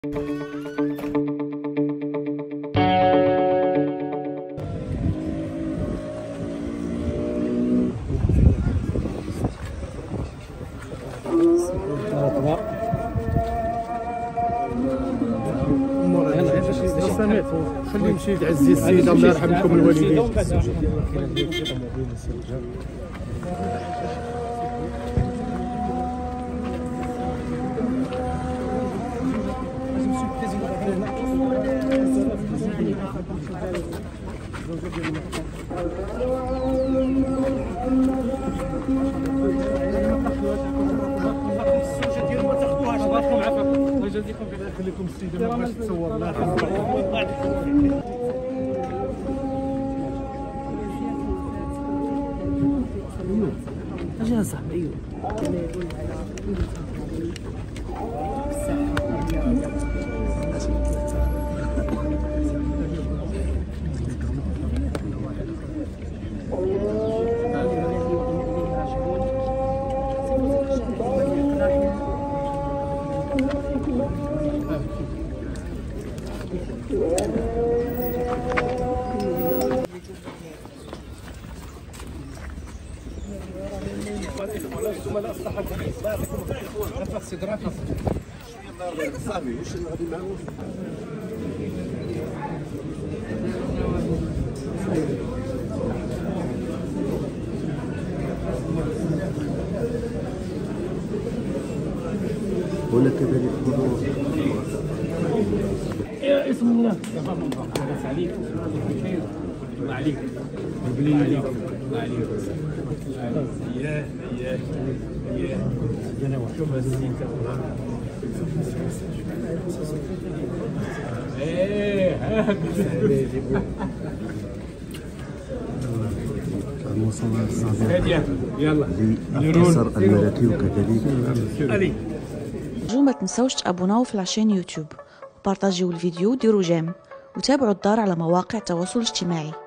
خليه يمشي يعزي السيدة الله يرحم لكم الوالدين. خليكم السيدة ما بغاش تصور الله يرحمكم. اجي يا صاحبي. ايوه ولا كذلك يا اسم الله بس عليك ما عليك بلي عليك ما عليك ياه ياه ياه انا شوف الزين ايه المواصلات الصغيرة يلا للقصر الملكي وكذلك ما تنسوش تابوناو في العشان يوتيوب وبارطاجيو الفيديو وديروا جيم وتابعوا الدار على مواقع التواصل الاجتماعي.